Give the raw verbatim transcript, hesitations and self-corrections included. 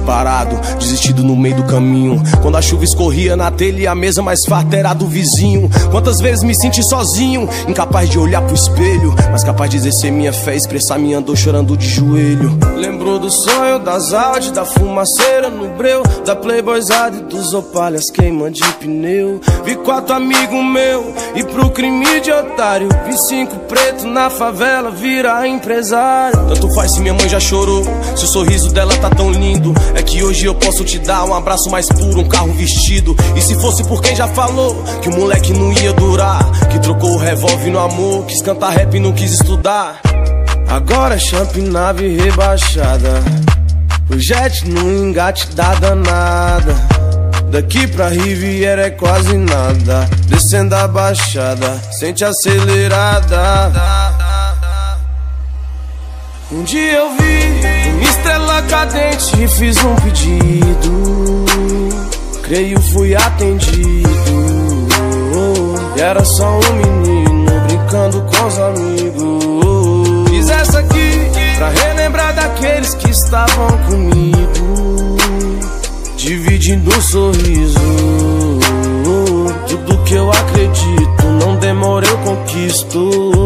parado, desistido no meio do caminho. Quando a chuva escorria na telha e a mesa mais farta era do vizinho. Quantas vezes me senti sozinho, incapaz de olhar pro espelho, mas capaz de exercer minha fé, expressar minha dor chorando de joelho. Lembrou do sonho, das Audi, da fumaceira no breu, da playboyzada e dos opalhas queima de pneu. Vi quatro amigos meu e pro crime de otário, vi cinco preto na favela virar empresário. Tanto faz se minha mãe já chorou, se o sorriso dela tá tão lindo. É que hoje eu posso te dar um abraço mais puro, um carro vestido. E se fosse por quem já falou que o moleque não ia durar, que trocou o revólver no amor, quis cantar rap e não quis estudar. Agora é champ nave rebaixada, o jet no engate da danada. Daqui pra Riviera é quase nada, descendo a baixada, sente acelerada. Um dia eu vi uma estrela cadente e fiz um pedido, creio fui atendido. E era só um menino brincando com os amigos. Fiz essa aqui pra relembrar daqueles que estavam comigo, dividindo um sorriso. Tudo que eu acredito, não demora eu conquisto.